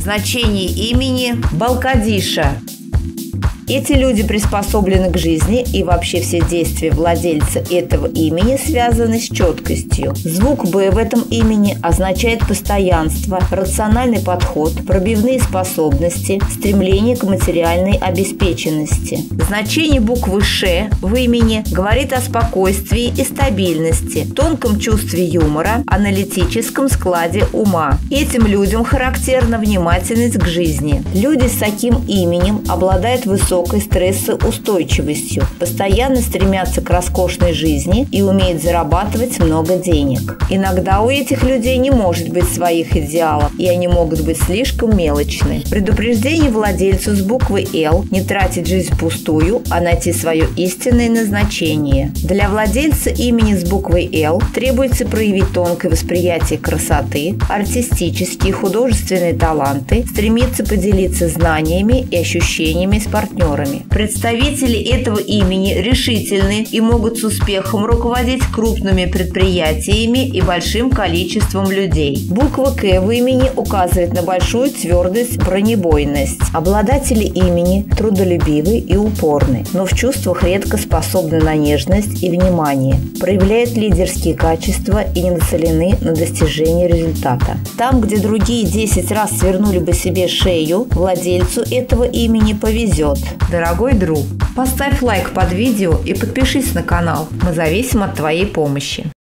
Значение имени Балкадиша. Эти люди приспособлены к жизни, и вообще все действия владельца этого имени связаны с четкостью. Звук «Б» в этом имени означает постоянство, рациональный подход, пробивные способности, стремление к материальной обеспеченности. Значение буквы «Ш» в имени говорит о спокойствии и стабильности, тонком чувстве юмора, аналитическом складе ума. Этим людям характерна внимательность к жизни. Люди с таким именем обладают высокой стрессоустойчивостью, постоянно стремятся к роскошной жизни и умеют зарабатывать много денег. Иногда у этих людей не может быть своих идеалов, и они могут быть слишком мелочны. Предупреждение владельцу с буквы «Л» не тратить жизнь впустую, а найти свое истинное назначение. Для владельца имени с буквой «Л» требуется проявить тонкое восприятие красоты, артистические и художественные таланты, стремиться поделиться знаниями и ощущениями с партнерами. Представители этого имени решительны и могут с успехом руководить крупными предприятиями и большим количеством людей. Буква «К» в имени указывает на большую твердость, бронебойность. Обладатели имени трудолюбивы и упорны, но в чувствах редко способны на нежность и внимание, проявляют лидерские качества и не нацелены на достижение результата. Там, где другие 10 раз свернули бы себе шею, владельцу этого имени повезет. Дорогой друг, поставь лайк под видео и подпишись на канал. Мы зависим от твоей помощи.